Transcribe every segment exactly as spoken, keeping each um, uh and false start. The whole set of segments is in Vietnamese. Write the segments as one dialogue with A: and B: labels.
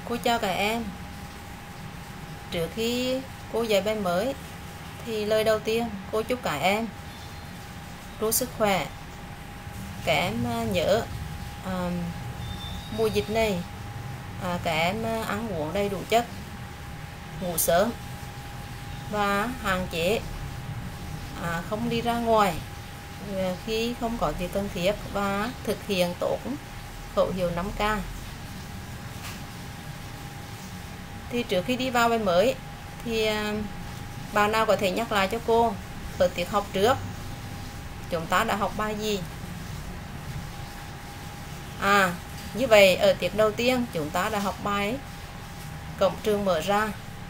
A: Cô chào các em. Trước khi cô dạy bài mới thì lời đầu tiên cô chúc các em luôn sức khỏe. Các em nhớ à, mùa dịch này à, các em ăn uống đầy đủ chất, ngủ sớm và hạn chế à, không đi ra ngoài khi không có việc cần thiết và thực hiện tốt khẩu hiệu năm K. Thì trước khi đi vào bài mới thì à, bạn nào có thể nhắc lại cho cô ở tiết học trước chúng ta đã học bài gì? À, như vậy ở tiết đầu tiên chúng ta đã học bài cổng trường mở ra.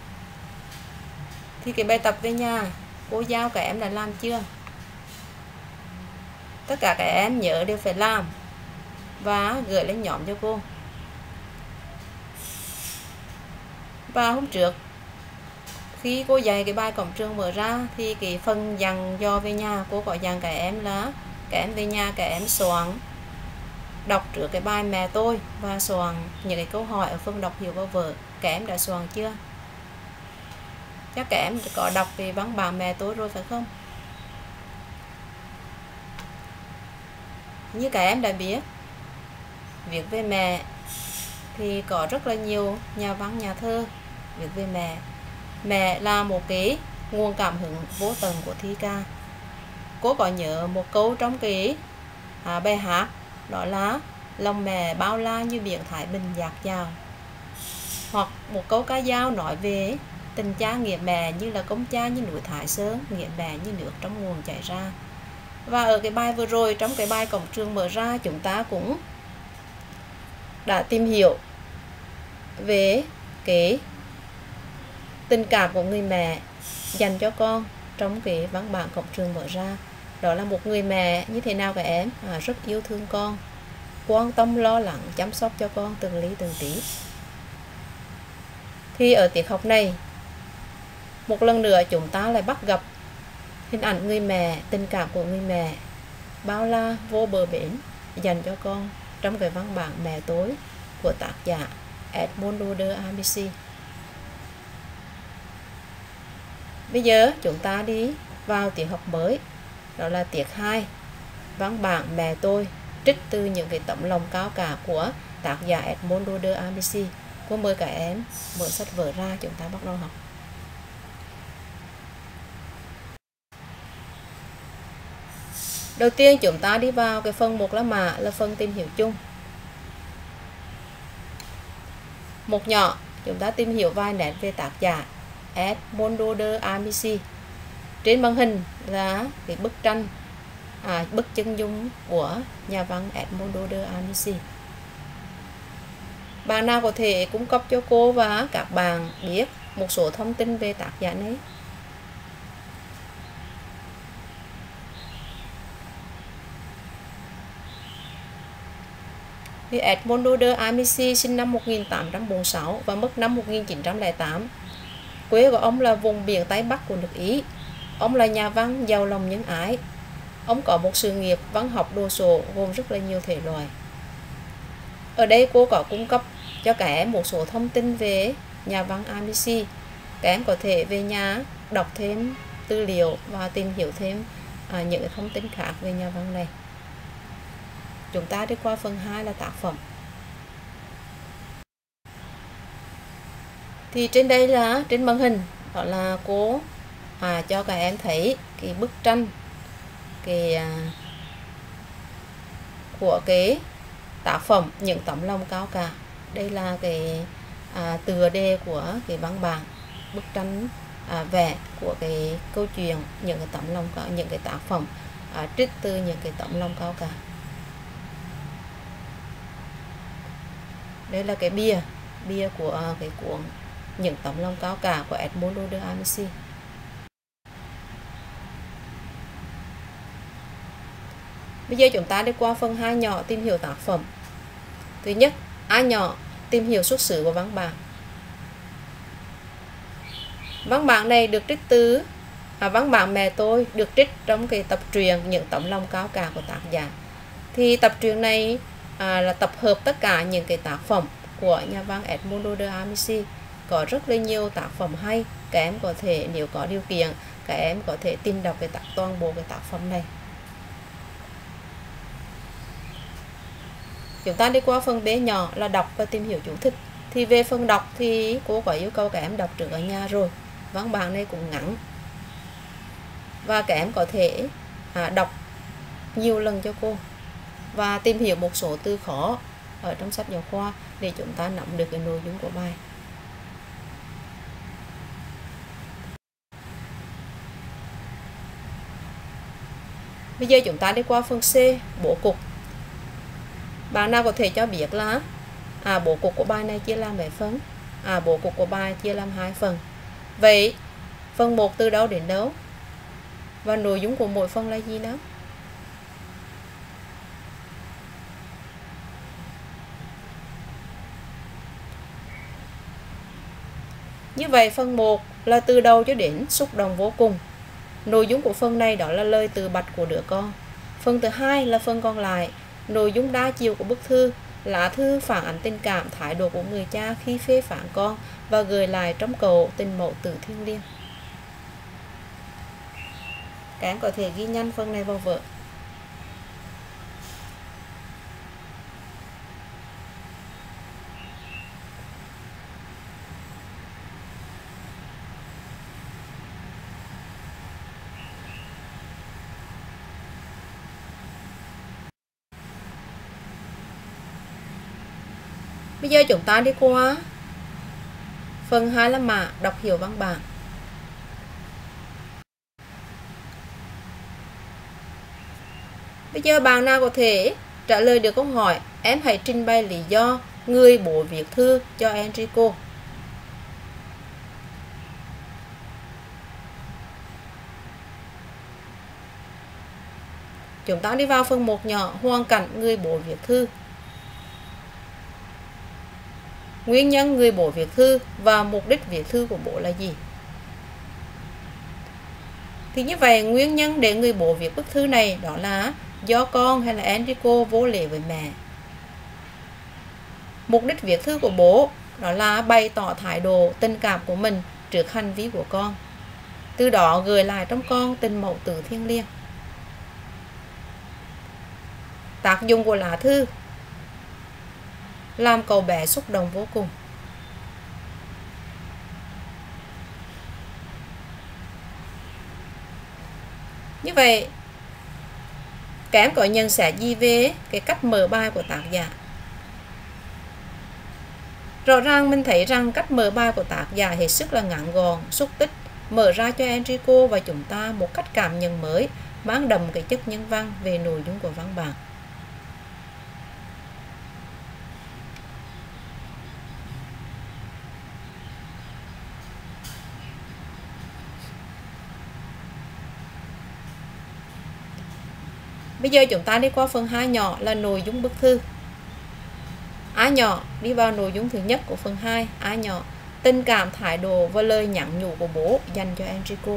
A: Thì cái bài tập về nhà cô giao các em đã làm chưa? Tất cả các em nhớ đều phải làm và gửi lên nhóm cho cô. Và hôm trước khi cô dạy cái bài cổng trường mở ra thì cái phần dặn dò về nhà cô có dặn các em là các em về nhà các em soạn đọc trước cái bài Mẹ Tôi và soạn những cái câu hỏi ở phần đọc hiểu và vở. Các em đã soạn chưa? Chắc các em có đọc về văn bản Mẹ Tôi rồi phải không? Như các em đã biết, viết về mẹ thì có rất là nhiều nhà văn nhà thơ viết về mẹ. Mẹ là một cái nguồn cảm hứng vô tận của thi ca. Cô có nhớ một câu trong cái à, bài hát đó là lòng mẹ bao la như biển Thái Bình dạt dào, hoặc một câu ca dao nói về tình cha nghĩa mẹ như là công cha như núi Thái Sơn, nghĩa mẹ như nước trong nguồn chảy ra. Và ở cái bài vừa rồi, trong cái bài cổng trường mở ra, chúng ta cũng đã tìm hiểu về cái tình cảm của người mẹ dành cho con trong cái văn bản cổng trường mở ra. Đó là một người mẹ như thế nào các em? À, rất yêu thương con, quan tâm lo lắng chăm sóc cho con từng lý từng tí. Thì ở tiết học này một lần nữa chúng ta lại bắt gặp hình ảnh người mẹ, tình cảm của người mẹ bao la vô bờ bến dành cho con trong cái văn bản Mẹ Tôi của tác giả Edmondo de Amici. Bây giờ chúng ta đi vào tiết học mới, đó là tiết hai, văn bản Mẹ Tôi, trích từ những cái tấm lòng cao cả của tác giả Edmondo de Amici. Cô mời các em mở sách vở ra, chúng ta bắt đầu học. Đầu tiên chúng ta đi vào cái phần một là mã, là phần tìm hiểu chung. Một nhỏ chúng ta tìm hiểu vài nét về tác giả Edmondo de Amici. Trên màn hình là cái bức tranh à, bức chân dung của nhà văn Edmondo de Amici. Bạn nào có thể cung cấp cho cô và các bạn biết một số thông tin về tác giả này? Thì Edmondo de Amici sinh năm một nghìn tám trăm bốn mươi sáu và mất năm một nghìn chín trăm lẻ tám. Quê của ông là vùng biển Tây Bắc của nước Ý. Ông là nhà văn giàu lòng nhân ái. Ông có một sự nghiệp văn học đồ sộ gồm rất là nhiều thể loại. Ở đây cô có cung cấp cho các em một số thông tin về nhà văn Amici. Các em có thể về nhà đọc thêm tư liệu và tìm hiểu thêm à, những thông tin khác về nhà văn này. Chúng ta đi qua phần hai là tác phẩm. Thì trên đây là trên màn hình, đó là cô à, cho các em thấy cái bức tranh cái à, của cái tác phẩm Những Tấm Lòng Cao Cả. Đây là cái à, tựa đề của cái văn bản, bức tranh à, vẽ của cái câu chuyện những cái tấm lòng cao, những cái tác phẩm à, trích từ những cái tấm lòng cao cả. Đây là cái bìa bìa của cái cuốn Những Tấm Lòng Cao Cả của Edmondo de Amici. Bây giờ chúng ta đi qua phần hai nhỏ tìm hiểu tác phẩm. Thứ nhất, A nhỏ tìm hiểu xuất xứ của văn bản. Văn bản này được trích từ à, văn bản Mẹ Tôi được trích trong cái tập truyện Những Tấm Lòng Cao Cả của tác giả. Thì tập truyện này à, là tập hợp tất cả những cái tác phẩm của nhà văn Edmundo de Amici. Có rất là nhiều tác phẩm hay, các em có thể nếu có điều kiện các em có thể tìm đọc cái tác toàn bộ cái tác phẩm này. Chúng ta đi qua phần B nhỏ là đọc và tìm hiểu chú thích. Thì về phần đọc thì cô có yêu cầu các em đọc trước ở nhà rồi. Văn bản này cũng ngắn và các em có thể à, đọc nhiều lần cho cô và tìm hiểu một số từ khó ở trong sách giáo khoa để chúng ta nắm được cái nội dung của bài. Bây giờ chúng ta đi qua phần C, bố cục. Bạn nào có thể cho biết là à, bố cục của bài này chia làm mấy phần? À, bố cục của bài chia làm hai phần. Vậy phần một từ đâu đến đâu? Và nội dung của mỗi phần là gì đó? Như vậy phần một là từ đầu cho đến xúc động vô cùng. Nội dung của phần này đó là lời tự bạch của đứa con. Phần thứ hai là phần còn lại, nội dung đa chiều của bức thư. Lá thư phản ánh tình cảm, thái độ của người cha khi phê phán con và gửi lại trong cầu tình mẫu tử thiêng liêng. Các em có thể ghi nhanh phần này vào vở. Bây giờ chúng ta đi qua phần hai là mã đọc hiểu văn bản. Bây giờ bạn nào có thể trả lời được câu hỏi, em hãy trình bày lý do người bố viết thư cho Enrico. Chúng ta đi vào phần một nhỏ, hoàn cảnh người bố viết thư. Nguyên nhân người bố viết thư và mục đích viết thư của bố là gì? Thì như vậy nguyên nhân để người bố viết bức thư này đó là do con hay là Enrico vô lễ với mẹ. Mục đích viết thư của bố đó là bày tỏ thái độ tình cảm của mình trước hành vi của con, từ đó gửi lại trong con tình mẫu tử thiêng liêng. Tác dụng của lá thư làm cậu bé xúc động vô cùng. Như vậy các em có nhận xét gì về cái cách mở bài của tác giả? Rõ ràng mình thấy rằng cách mở bài của tác giả hết sức là ngắn gọn, xúc tích, mở ra cho Enrico và chúng ta một cách cảm nhận mới, mang đậm cái chất nhân văn về nội dung của văn bản. Bây giờ chúng ta đi qua phần hai nhỏ là nội dung bức thư. A nhỏ đi vào nội dung thứ nhất của phần hai. A nhỏ tình cảm, thái độ và lời nhắn nhủ của bố dành cho Enrico.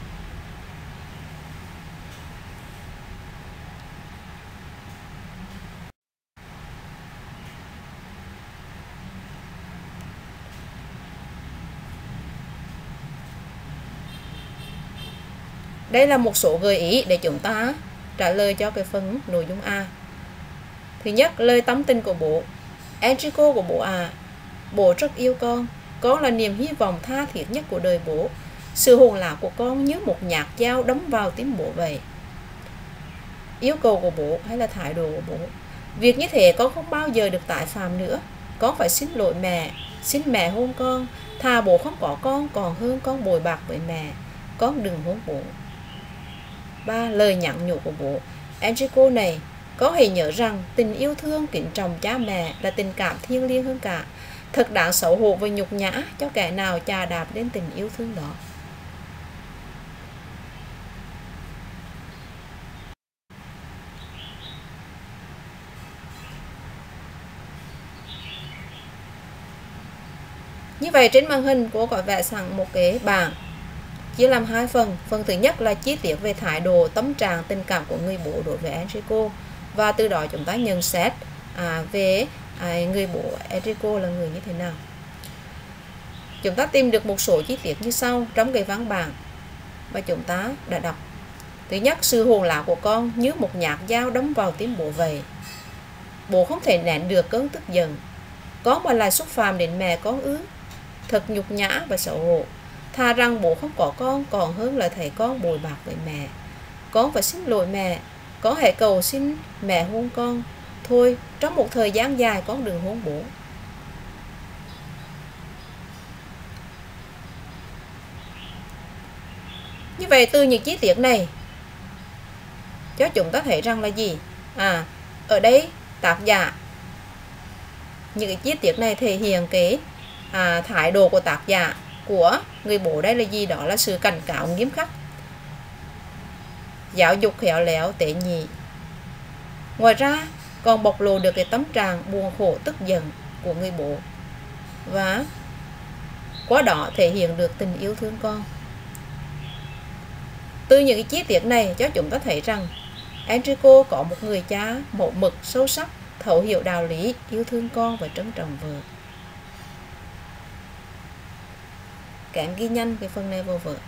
A: Đây là một số gợi ý để chúng ta trả lời cho cái phần nội dung A. Thứ nhất, lời tấm tình của bố. Enrico của bố à, bố rất yêu con. Con là niềm hy vọng tha thiết nhất của đời bố. Sự hồn lạc của con như một nhát dao đâm vào tim bố vậy. Yêu cầu của bố hay là thái độ của bố. Việc như thế con không bao giờ được tái phạm nữa. Con phải xin lỗi mẹ, xin mẹ hôn con. Thà bố không có con còn hơn con bồi bạc với mẹ. Con đừng hôn bố. Ba, lời nhắn nhủ của bố. Enrico này, có hãy nhớ rằng tình yêu thương kính trọng cha mẹ là tình cảm thiêng liêng hơn cả. Thật đáng xấu hổ và nhục nhã cho kẻ nào chà đạp đến tình yêu thương đó. Như vậy trên màn hình cô có vẽ sẵn một cái bảng chia làm hai phần. Phần thứ nhất là chi tiết về thái độ, tâm trạng, tình cảm của người bố đối với Enrico, và từ đó chúng ta nhận xét à, về à, người bố Enrico là người như thế nào. Chúng ta tìm được một số chi tiết như sau trong cái văn bản mà chúng ta đã đọc. Thứ nhất, sự hồn láo của con như một nhát dao đâm vào tim bố vậy. Bố không thể nén được cơn tức giận. Con mà lại xúc phạm đến mẹ con ư? Thật nhục nhã và xấu hổ. Thà rằng bố không có con còn hơn là thấy con bồi bạc với mẹ. Con phải xin lỗi mẹ. Con hãy cầu xin mẹ hôn con. Thôi, trong một thời gian dài con đừng hôn bố. Như vậy từ những chi tiết này cho chúng ta thấy rằng là gì? À, ở đây tác giả những cái chi tiết này thể hiện cái à, thái độ của tác giả của người bố đây là gì? Đó là sự cảnh cáo nghiêm khắc, giáo dục khéo léo tế nhị. Ngoài ra còn bộc lộ được cái tâm trạng buồn khổ tức giận của người bố, và qua đó thể hiện được tình yêu thương con. Từ những cái chi tiết này cho chúng ta thấy rằng Enrico có một người cha mẫu mực, sâu sắc, thấu hiểu đạo lý, yêu thương con và trân trọng vợ. Các em ghi nhanh cái phần này vào vở.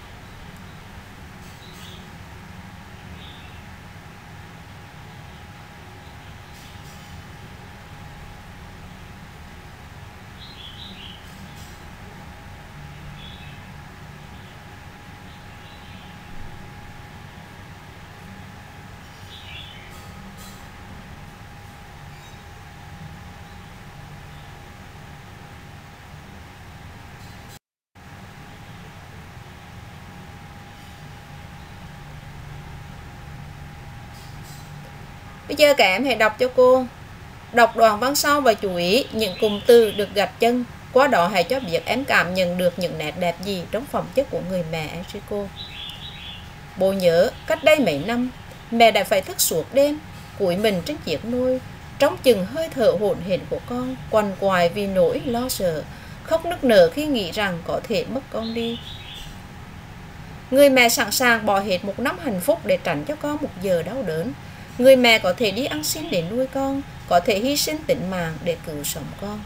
A: Bây giờ các em hãy đọc cho cô. Đọc đoạn văn sau và chú ý những cụm từ được gạch chân. Qua đó hãy cho biết em cảm nhận được những nét đẹp gì trong phẩm chất của người mẹ Enrico. Bố nhớ cách đây mấy năm, mẹ đã phải thức suốt đêm, cúi mình trên chiếc nôi, trong chừng hơi thở hổn hển của con, quằn quại vì nỗi lo sợ, khóc nức nở khi nghĩ rằng có thể mất con đi. Người mẹ sẵn sàng bỏ hết một năm hạnh phúc để tránh cho con một giờ đau đớn. Người mẹ có thể đi ăn xin để nuôi con, có thể hy sinh tính mạng để cứu sống con.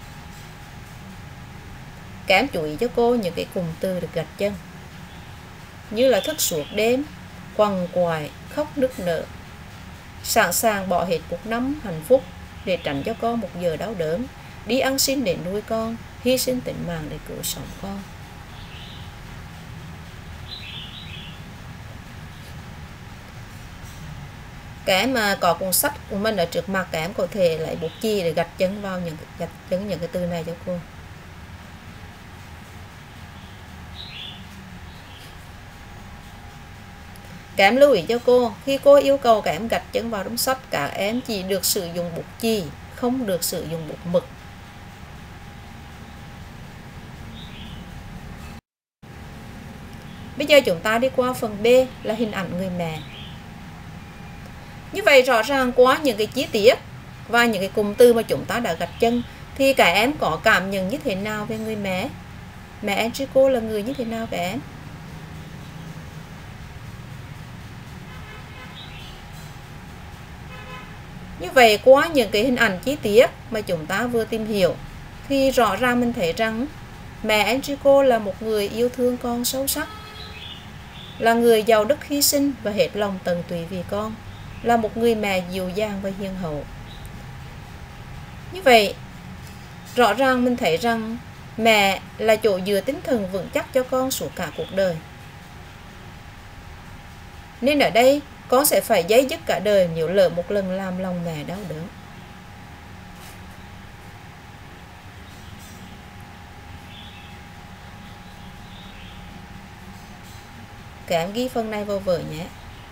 A: Các em chú ý cho cô những cái cụm từ được gạch chân, như là thức suốt đêm, quằn quại, khóc nức nở, sẵn sàng bỏ hết một năm hạnh phúc để tránh cho con một giờ đau đớn, đi ăn xin để nuôi con, hy sinh tính mạng để cứu sống con. Các em mà có cuốn sách của mình ở trước mặt, các em có thể lấy bút chì để gạch chân vào những gạch chân những cái từ này cho cô. Các em lưu ý cho cô, khi cô yêu cầu các em gạch chân vào trong sách, các em chỉ được sử dụng bút chì, không được sử dụng bút mực. Bây giờ chúng ta đi qua phần B là hình ảnh người mẹ. Như vậy rõ ràng qua những cái chi tiết và những cái cụm từ mà chúng ta đã gạch chân thì các em có cảm nhận như thế nào về người mẹ? Mẹ Enrico là người như thế nào các em? Như vậy qua những cái hình ảnh chi tiết mà chúng ta vừa tìm hiểu thì rõ ràng mình thấy rằng mẹ Enrico là một người yêu thương con sâu sắc, là người giàu đức hy sinh và hết lòng tận tụy vì con, là một người mẹ dịu dàng và hiền hậu. Như vậy rõ ràng mình thấy rằng mẹ là chỗ dựa tinh thần vững chắc cho con suốt cả cuộc đời. Nên ở đây con sẽ phải dây dứt cả đời nếu lỡ một lần làm lòng mẹ đau đớn. Các em ghi phần này vào vở nhé.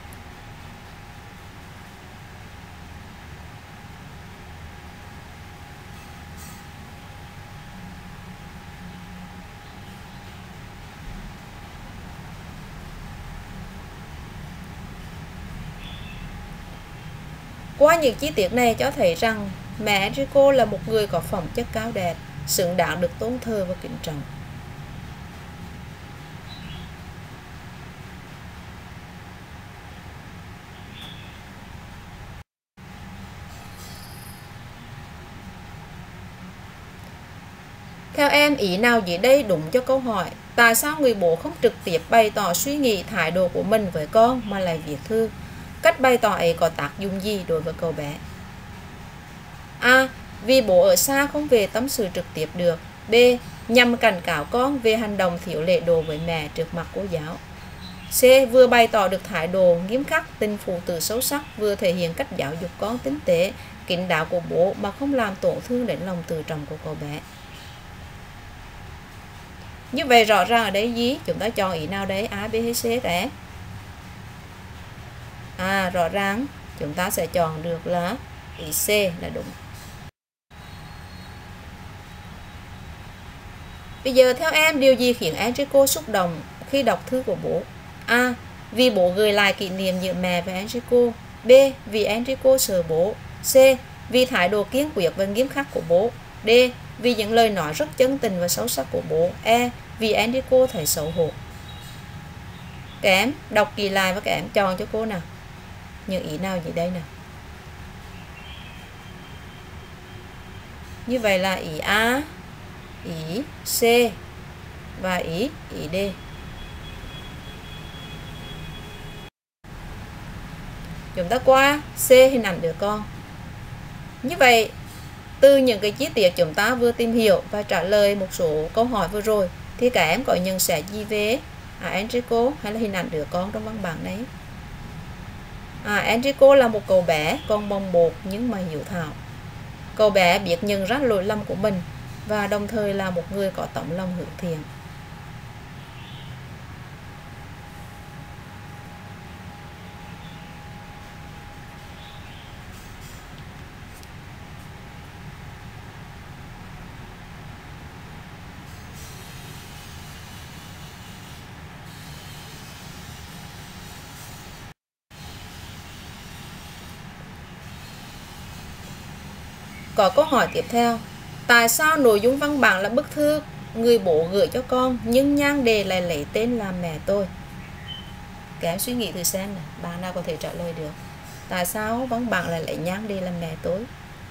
A: Qua những chi tiết này cho thấy rằng mẹ Enrico là một người có phẩm chất cao đẹp, xứng đáng được tôn thờ và kính trọng. Theo em, ý nào dưới đây đúng cho câu hỏi tại sao người bố không trực tiếp bày tỏ suy nghĩ thái độ của mình với con mà lại viết thư? Cách bày tỏ ấy có tác dụng gì đối với cậu bé? A. Vì bố ở xa không về tâm sự trực tiếp được. B. Nhằm cảnh cáo con về hành động thiếu lễ độ với mẹ trước mặt cô giáo. C. Vừa bày tỏ được thái độ nghiêm khắc, tình phụ tử sâu sắc, vừa thể hiện cách giáo dục con tinh tế, kín đáo của bố mà không làm tổn thương đến lòng tự trọng của cậu bé. Như vậy rõ ràng ở đây gì? Chúng ta chọn ý nào đấy? A, B hay C các em? À, rõ ràng chúng ta sẽ chọn được là ý C là đúng. Bây giờ theo em, điều gì khiến Enrico xúc động khi đọc thư của bố? A. Vì bố gửi lại kỷ niệm giữa mẹ và Enrico. B. Vì Enrico sợ bố. C. Vì thái độ kiên quyết và nghiêm khắc của bố. D. Vì những lời nói rất chân tình và sâu sắc của bố. E. Vì Enrico thấy xấu hổ. Các em đọc kỹ lại và các em chọn cho cô nào những ý nào dưới đây nào. Như vậy là ý A, ý C và ý ý D. Chúng ta qua C, hình ảnh đứa con. Như vậy từ những cái chi tiết chúng ta vừa tìm hiểu và trả lời một số câu hỏi vừa rồi thì các em có nhận xét gì về à, Enrico hay là hình ảnh đứa con trong văn bản này? À, Enrico là một cậu bé còn bồng bột nhưng mà hiếu thảo. Cậu bé biết nhận ra lỗi lầm của mình và đồng thời là một người có tấm lòng hướng thiện. Có câu hỏi tiếp theo. Tại sao nội dung văn bản là bức thư người bố gửi cho con nhưng nhan đề lại lấy tên là mẹ tôi? Các em suy nghĩ thử xem này, bạn nào có thể trả lời được. Tại sao văn bản lại lấy nhan đề là mẹ tôi?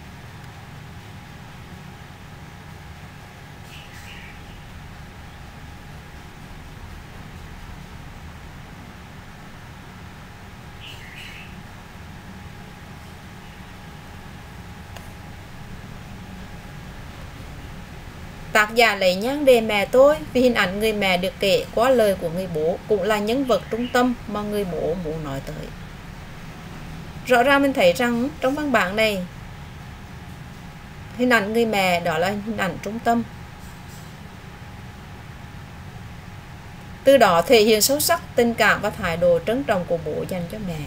A: Tác giả lấy nhan đề mẹ tôi vì hình ảnh người mẹ được kể qua lời của người bố cũng là nhân vật trung tâm mà người bố muốn nói tới. Rõ ràng mình thấy rằng trong văn bản này hình ảnh người mẹ đó là hình ảnh trung tâm. Từ đó thể hiện sâu sắc tình cảm và thái độ trân trọng của bố dành cho mẹ.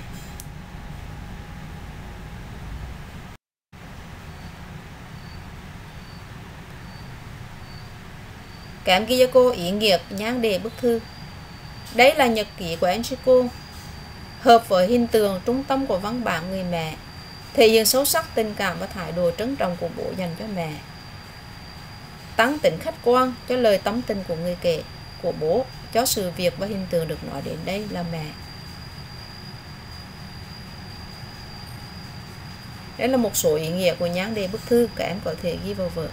A: Các em ghi cho cô ý nghĩa nhan đề bức thư. Đây là nhật ký của Enrico, hợp với hình tượng trung tâm của văn bản người mẹ, thể hiện sâu sắc tình cảm và thái độ trân trọng của bố dành cho mẹ, tăng tính khách quan cho lời tâm tình của người kể của bố cho sự việc và hình tượng được nói đến đây là mẹ. Đây là một số ý nghĩa của nhan đề bức thư, các em có thể ghi vào vở.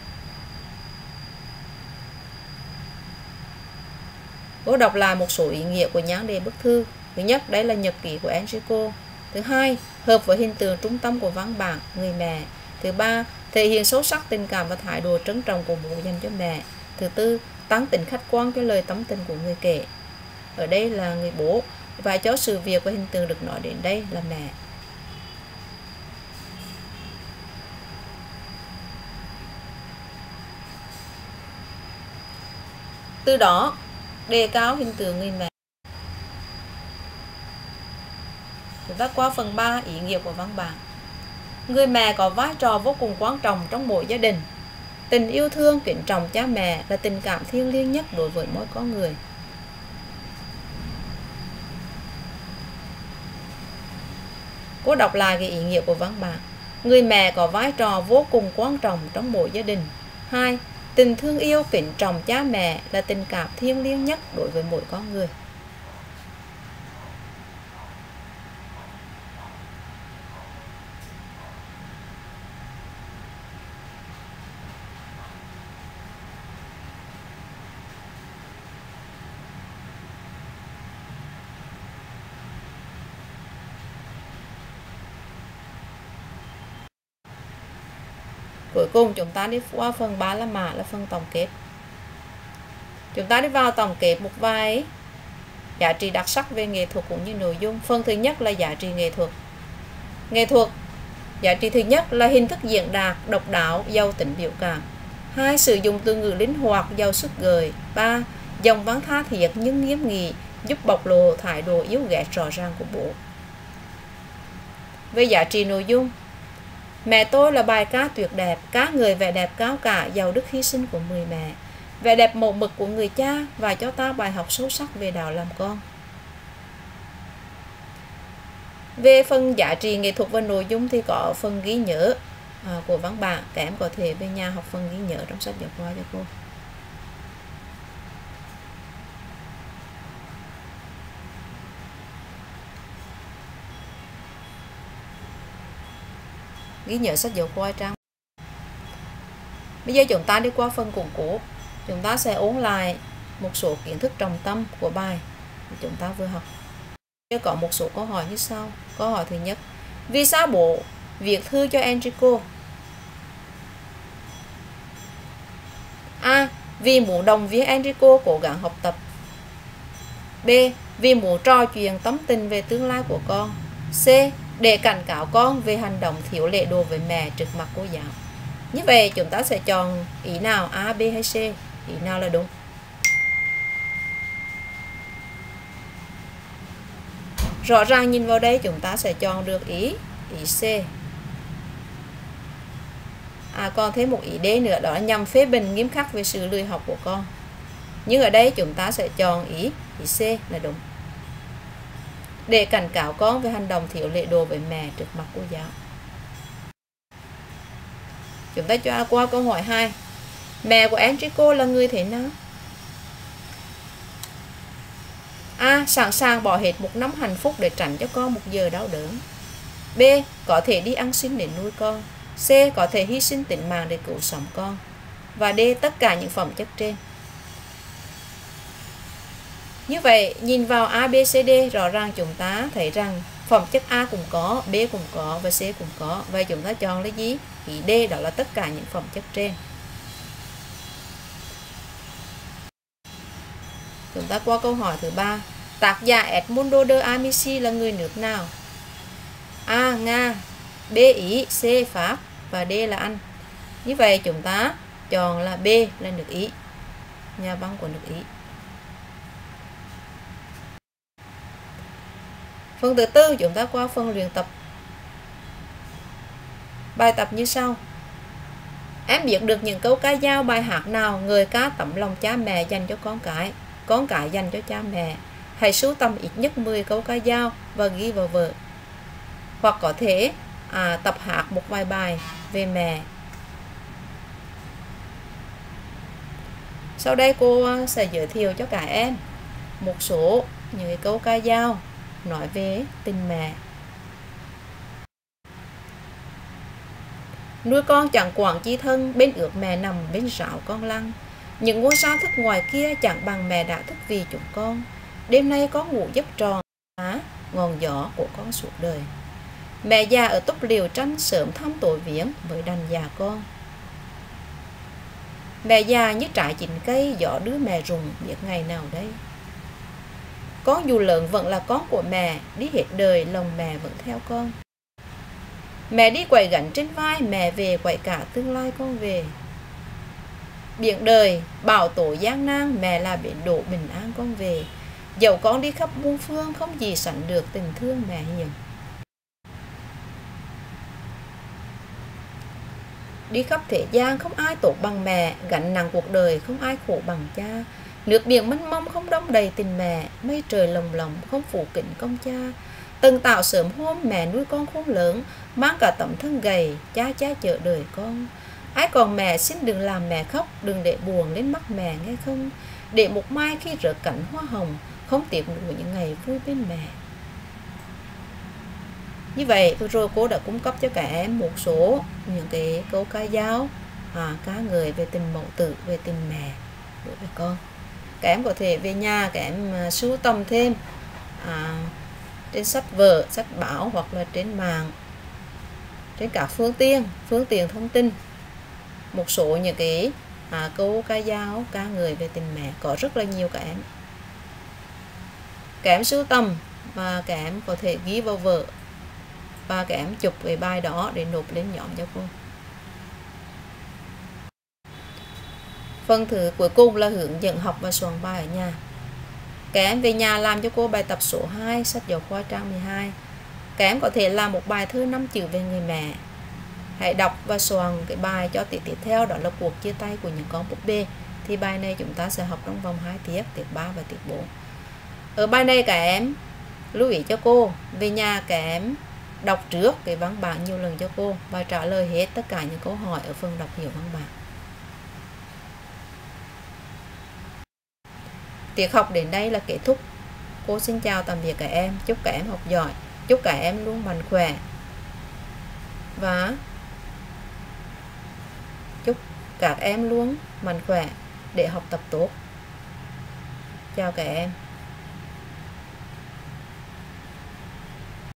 A: Cô đọc lại một số ý nghĩa của nhan đề bức thư. Thứ nhất, đây là nhật ký của Enrico. Thứ hai, hợp với hình tượng trung tâm của văn bản người mẹ. Thứ ba, thể hiện sâu sắc tình cảm và thái độ trân trọng của bố dành cho mẹ. Thứ tư, tăng tính khách quan cho lời tâm tình của người kể. Ở đây là người bố và cho sự việc và hình tượng được nói đến đây là mẹ. Từ đó đề cao hình tượng người mẹ. Chúng ta qua phần ba, ý nghĩa của văn bản. Người mẹ có vai trò vô cùng quan trọng trong mỗi gia đình. Tình yêu thương, kính trọng cha mẹ là tình cảm thiêng liêng nhất đối với mỗi con người. Cô đọc lại cái ý nghĩa của văn bản. Người mẹ có vai trò vô cùng quan trọng trong mỗi gia đình. Hai, tình thương yêu, kính trọng cha mẹ là tình cảm thiêng liêng nhất đối với mỗi con người. Cuối cùng chúng ta đi qua phần ba la mã là phần tổng kết. Chúng ta đi vào tổng kết một vài giá trị đặc sắc về nghệ thuật cũng như nội dung. Phần thứ nhất là giá trị nghệ thuật. Nghệ thuật, giá trị thứ nhất là hình thức diễn đạt độc đáo, giàu tính biểu cảm. Hai, sử dụng từ ngữ linh hoạt, giàu sức gợi. Ba, dòng văn tha thiết nhưng nghiêm nghị, giúp bộc lộ thái độ yếu ghét rõ ràng của bố. Về giá trị nội dung, Mẹ tôi là bài ca tuyệt đẹp, cá người vẻ đẹp cao cả, giàu đức hy sinh của người mẹ, vẻ đẹp mẫu mực của người cha và cho ta bài học sâu sắc về đạo làm con. Về phần giá trị nghệ thuật và nội dung thì có phần ghi nhớ à, của văn bản, các em có thể về nhà học phần ghi nhớ trong sách giáo khoa cho cô. Ghi nhớ sách giáo khoa trang. Bây giờ chúng ta đi qua phần củng cố. Chúng ta sẽ ôn lại một số kiến thức trọng tâm của bài chúng ta vừa học. Bây giờ có một số câu hỏi như sau. Câu hỏi thứ nhất: vì sao bố viết thư cho Enrico? A. Vì muốn động viên Enrico cố gắng học tập. B. Vì muốn trò chuyện tâm tình về tương lai của con. C. Để cảnh cáo con về hành động thiếu lễ độ với mẹ trước mặt cô giáo. Như vậy chúng ta sẽ chọn ý nào, A, B hay C? Ý nào là đúng? Rõ ràng nhìn vào đây chúng ta sẽ chọn được ý ý C. À, còn thêm một ý D nữa, đó là nhằm phê bình nghiêm khắc về sự lười học của con. Nhưng ở đây chúng ta sẽ chọn ý ý C là đúng. Để cảnh cáo con về hành động thiếu lễ độ với mẹ trước mặt cô giáo. Chúng ta cho qua câu hỏi hai. Mẹ của Enrico là người thế nào? A. Sẵn sàng bỏ hết một năm hạnh phúc để tránh cho con một giờ đau đớn. B. Có thể đi ăn xin để nuôi con. C. Có thể hy sinh tính mạng để cứu sống con. Và D. Tất cả những phẩm chất trên. Như vậy, nhìn vào A, B, C, D, rõ ràng chúng ta thấy rằng phẩm chất A cũng có, B cũng có và C cũng có. Vậy chúng ta chọn lấy gì? Ý D, đó là tất cả những phẩm chất trên. Chúng ta qua câu hỏi thứ ba. Tác giả Edmundo de Amici là người nước nào? A. Nga, B. Ý, C. Pháp và D là Anh. Như vậy chúng ta chọn là B là nước Ý, nhà văn của nước Ý. Phần thứ tư chúng ta qua phần luyện tập. Bài tập như sau. Em biết được những câu ca dao bài hát nào người ca tấm lòng cha mẹ dành cho con cái, con cái dành cho cha mẹ. Hãy sưu tầm ít nhất mười câu ca dao và ghi vào vở. Hoặc có thể à, tập hát một vài bài về mẹ. Sau đây cô sẽ giới thiệu cho cả em một số những câu ca dao nói về tình mẹ. Nuôi con chẳng quản chi thân, bên ước mẹ nằm bên ráo con lăn. Những ngôi sao thức ngoài kia chẳng bằng mẹ đã thức vì chúng con. Đêm nay có ngủ giấc tròn á, ngọn gió của con suốt đời. Mẹ già ở túp liều tranh sớm thăm tổ viếng với đàn già con. Mẹ già như trái chín cây, gió đứa mẹ rùng biết ngày nào đây. Con dù lớn vẫn là con của mẹ, đi hết đời lòng mẹ vẫn theo con. Mẹ đi quẩy gánh trên vai, mẹ về quẩy cả tương lai con về. Biển đời, bảo tổ gian nan, mẹ là bến đỗ bình an con về. Dẫu con đi khắp muôn phương, không gì sánh được tình thương mẹ hiền. Đi khắp thế gian không ai tốt bằng mẹ, gánh nặng cuộc đời không ai khổ bằng cha. Nước biển mênh mông không đong đầy tình mẹ, mây trời lồng lộng không phủ kính công cha. Từng tạo sớm hôm mẹ nuôi con khôn lớn, mang cả tấm thân gầy, cha cha chờ đời con. Ai còn mẹ xin đừng làm mẹ khóc, đừng để buồn lên mắt mẹ nghe không. Để một mai khi rỡ cảnh hoa hồng, không tiếc nuối những ngày vui bên mẹ. Như vậy vừa rồi cô đã cung cấp cho cả em một số những cái câu ca dao à, ca ngợi về tình mẫu tử, về tình mẹ đối với con. Các em có thể về nhà các em sưu tầm thêm à, trên sách vở, sách báo hoặc là trên mạng, trên các phương tiện phương tiện thông tin một số những cái à, câu ca dao, ca ngợi về tình mẹ có rất là nhiều các em. Các em sưu tầm và các em có thể ghi vào vở và các em chụp cái bài đó để nộp lên nhóm cho cô. Phần thứ cuối cùng là hướng dẫn học và soạn bài ở nhà. Các em về nhà làm cho cô bài tập số hai, sách giáo khoa trang mười hai. Các em có thể làm một bài thơ năm chữ về người mẹ. Hãy đọc và soạn cái bài cho tiết tiếp theo, đó là cuộc chia tay của những con búp bê. Thì bài này chúng ta sẽ học trong vòng hai tiết, tiết ba và tiết bốn. Ở bài này các em lưu ý cho cô, về nhà các em đọc trước cái văn bản nhiều lần cho cô và trả lời hết tất cả những câu hỏi ở phần đọc hiểu văn bản. Tiết học đến đây là kết thúc. Cô xin chào tạm biệt các em. Chúc các em học giỏi, chúc các em luôn mạnh khỏe và chúc các em luôn mạnh khỏe để học tập tốt. Chào các em.